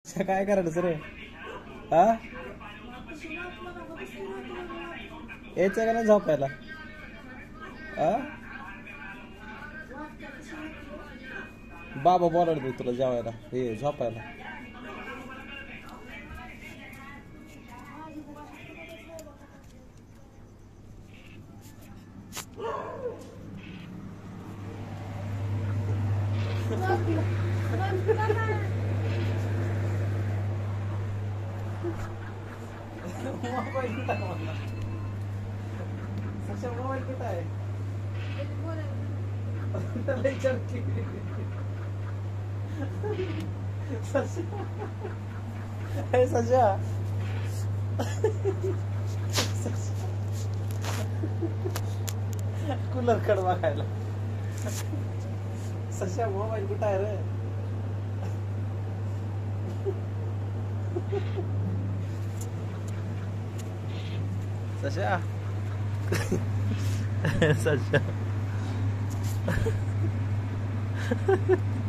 काय करायचं सर? हा यायचं का नाही झोपायला? हा बाबा बोलावलं तुला जेवायला, हे झोपायला. मोबाईल कुठं आहे म्हणला? सध्या मोबाईल कुठं आहे? त्याला विचार की. हे सध्या कूलर कड बघायला. सध्या मोबाईल कुठं आहे रे? सध्या सध्या